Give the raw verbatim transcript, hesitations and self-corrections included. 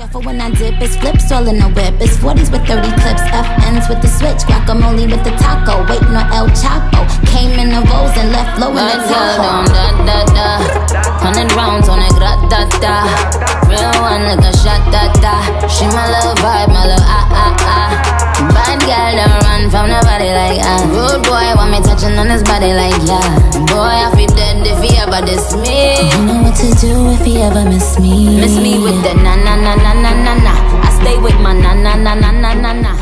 Careful when I dip, it's flips all in the whip. It's forties with thirty clips, F Ns with the switch, guacamole with the taco, waiting on El Chapo. Came in the rolls and left low in the Tahoe. Da da da, hundred rounds on it, gra da da. Real one like a shot da da. She my little vibe, my little ah ah ah. Bad girl don't run from nobody like ah. Rude boy want me touching on his body like yeah. Boy I feel dead if he ever diss me. I don't know what to do if he ever miss me. Miss me with the na na na na na na na. I stay with my na na na na na na na.